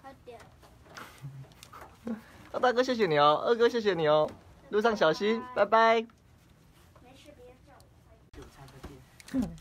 快点。 大哥谢谢你哦，二哥谢谢你哦，路上小心，拜拜。 没事，别叫我。 就插个电。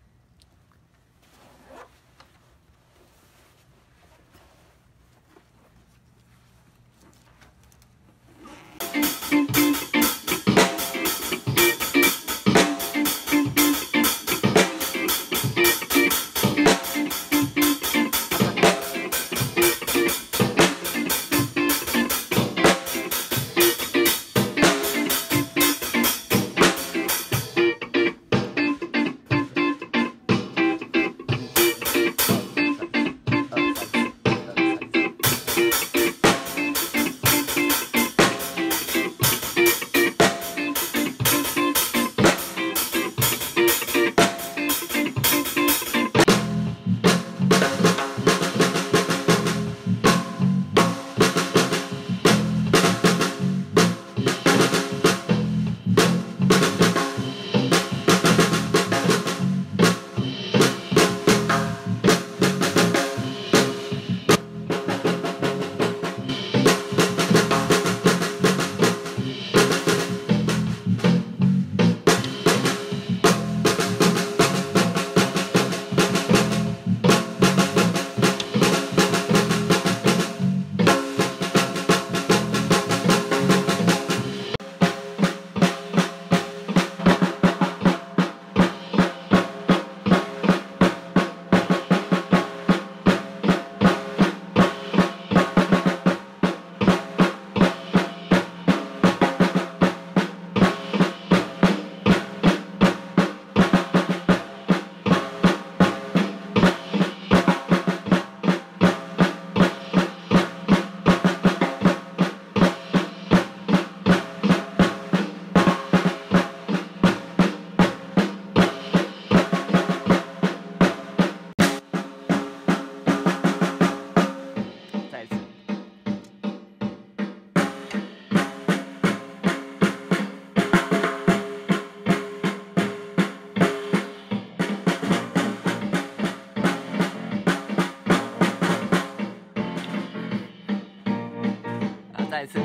再一次。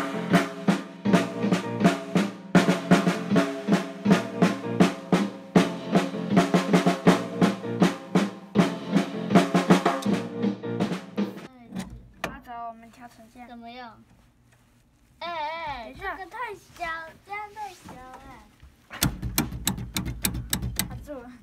阿早，我们调成这样怎么样？哎，这个太小，这样太小哎。卡住了。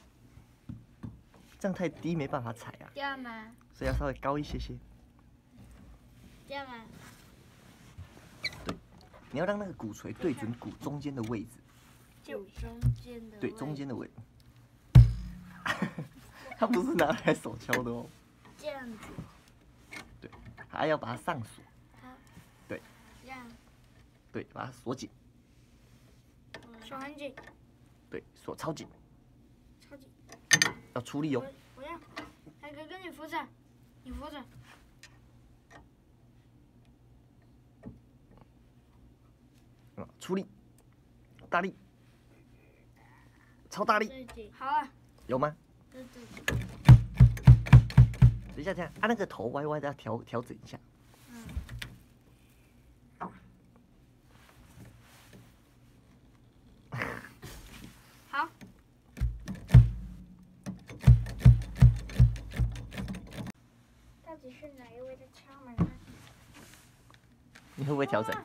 这样太低，没办法踩啊。 这样吗？ 所以要稍微高一些些。 这样吗？ 对，你要让那个鼓槌对准鼓中间的位置。 就中间的。 对，中间的位置。它不是拿来手敲的哦。 这样子。 对，还要把它上锁。 好。 对。 这样。 对，把它锁紧。 锁很紧。 对，锁超紧。 超紧。 要出力哦。 我要，海哥哥你扶着，你扶着。 出力，大力，超大力。 好啊。 有吗？ 对。 等一下，这样，那个头歪歪的，要调整一下。 好。到底是哪一位在敲门呢？ 你会不会调整？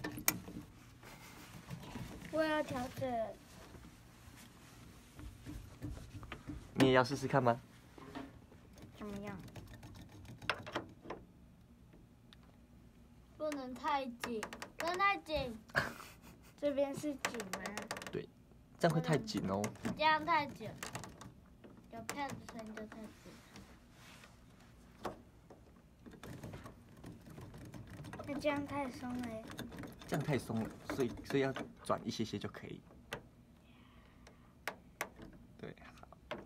我要调整。 你也要试试看吗？ 怎么样？不能太紧，不能太紧。这边是紧吗？ 对，这样会太紧哦。 这样太紧，有 pad 声音就太紧。那这样太松了耶。 这样太松了，所以要转一些些就可以。对，好。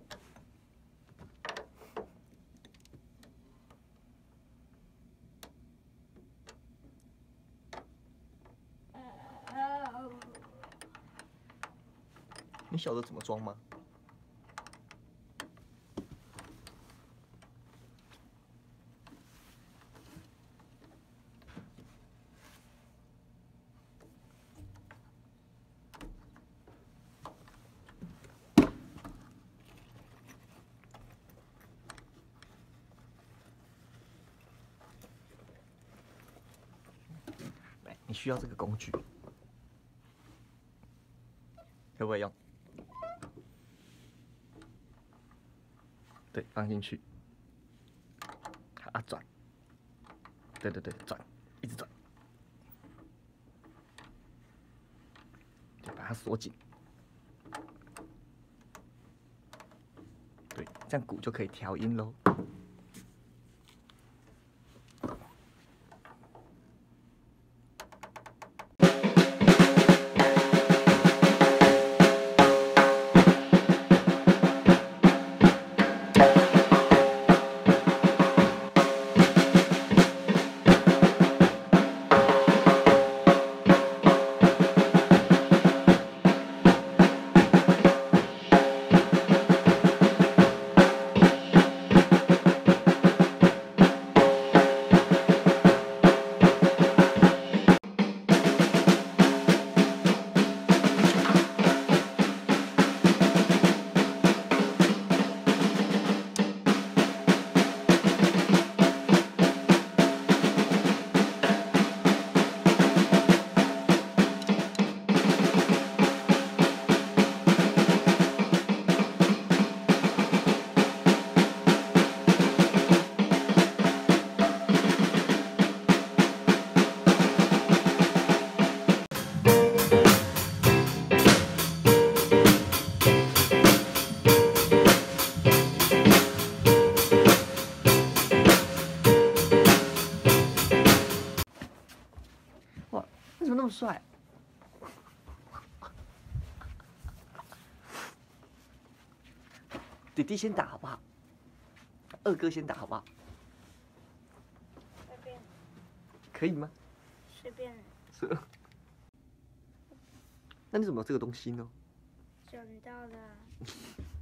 你晓得怎么装吗？ 你需要这个工具，可不可以用？对，放进去，啊转，对对对，转，一直转，对，把它锁紧。对，这样鼓就可以调音喽。哇，你怎么那么帅？弟弟先打好不好？二哥先打好不好？ 随便， 可以吗？ 随便。 是。那你怎么有这个东西呢？ 捡到的。